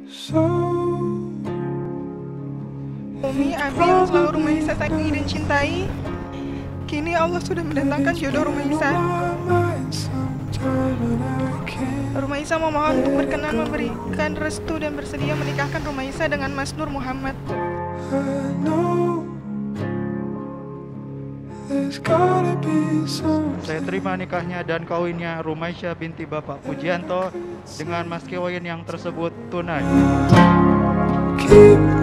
Umi, Abi yang selalu Rumaisa sayangi dan cintai, kini Allah sudah mendatangkan jodoh Rumaisa. Rumaisa memohon untuk berkenan memberikan restu dan bersedia menikahkan Rumaisa dengan Mas Nur Muhammad. Saya terima nikahnya dan kawinnya Rumaisa binti Bapak Pujianto dengan Mas Kewin yang tersebut tunai.